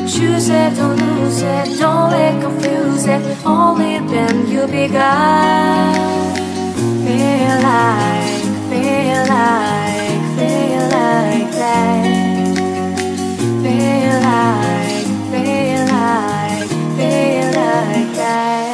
choose it, don't lose it, don't let confuse it. Only then you begun. Feel like, feel like, feel like that. Feel like, feel like, feel like that.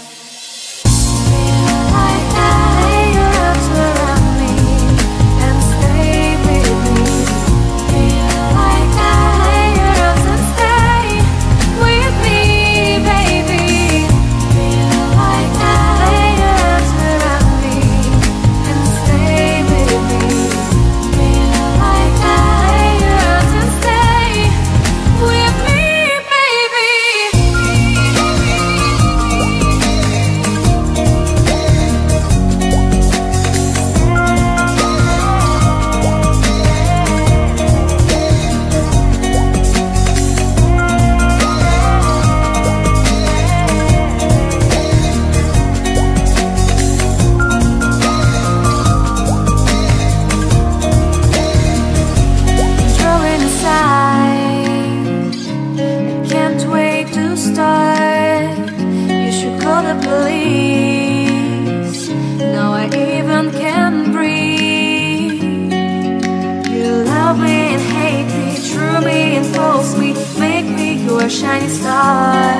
Shining star,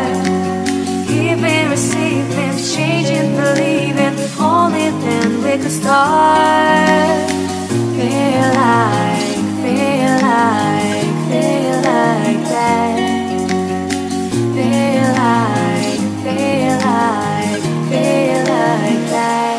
giving, receiving, changing, believing. Only then we could start. Feel like, feel like, feel like that. Feel like, feel like, feel like that.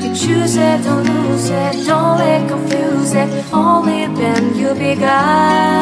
Choose it, don't lose it, don't let confuse it. Only then you begun.